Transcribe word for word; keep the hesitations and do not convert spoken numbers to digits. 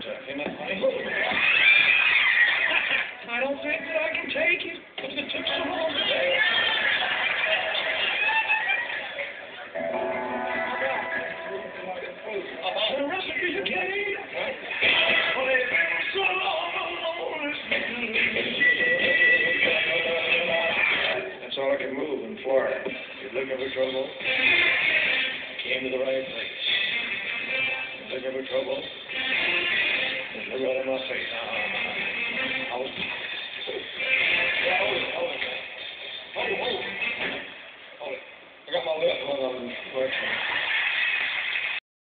Isn't that funny? I don't think that I can take it. It took so long today. About the recipe you gave. Well, they've been so long. That's all I can move in Florida. You're looking for trouble? Came to the right place. Looking for trouble? Look right in my face.